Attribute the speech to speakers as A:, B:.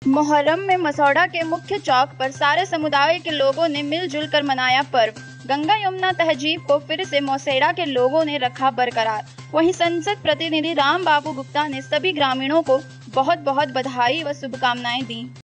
A: मुहर्रम में मसौढा के मुख्य चौक पर सारे समुदाय के लोगों ने मिलजुल कर मनाया पर्व। गंगा यमुना तहजीब को फिर से मौसेरा के लोगों ने रखा बरकरार। वहीं संसद प्रतिनिधि राम बाबू गुप्ता ने सभी ग्रामीणों को बहुत बहुत बधाई व शुभकामनाएं दी।